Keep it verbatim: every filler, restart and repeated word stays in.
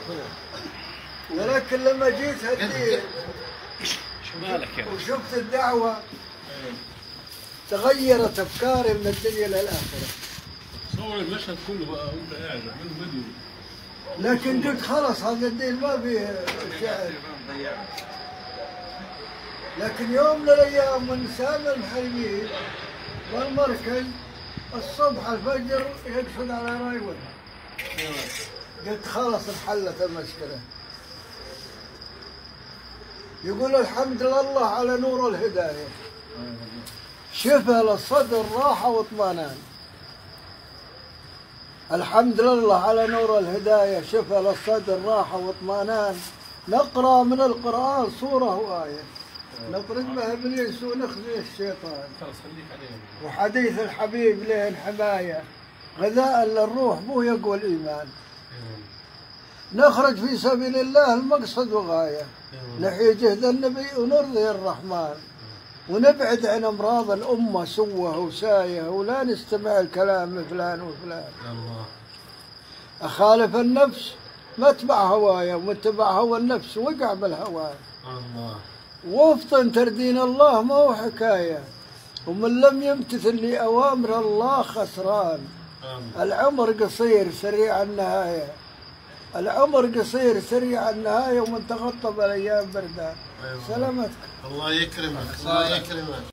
ولكن لما جيت هالدين مالك وشفت الدعوة تغيرت أفكاري من الدنيا للآخرة. صور المشهد كله بقى وأنت قاعد عامل فيديو. لكن قلت خلاص هذا الدين ما فيه شعر. لكن يوم من الأيام من سامي المحرمين والمركز الصبح الفجر يقصد على رايون. قلت خلاص انحلت المشكلة. يقول الحمد لله على نور الهداية، شفاء للصدر راحة واطمئنان. الحمد لله على نور الهداية، شفاء للصدر راحة واطمئنان. نقرأ من القرآن سورة وآية نطرد بها إبليس ونخزي الشيطان، وحديث الحبيب لين حماية غذاء للروح مو يقوى الإيمان. نخرج في سبيل الله المقصد وغاية، نحيي جهد النبي ونرضي الرحمن، ونبعد عن أمراض الأمة سوة وساية، ولا نستمع الكلام فلان وفلان. أخالف النفس ما اتبع هوايا، ومن اتبع هوى النفس وقع بالهوايا. وافطن تردين الله ما هو حكاية، ومن لم يمتثل لأوامر الله خسران. العمر قصير سريع النهاية، العمر قصير سريع النهاية، ومن تغطى بالأيام بردان. سلامتك. الله يكرمك، الله يكرمك.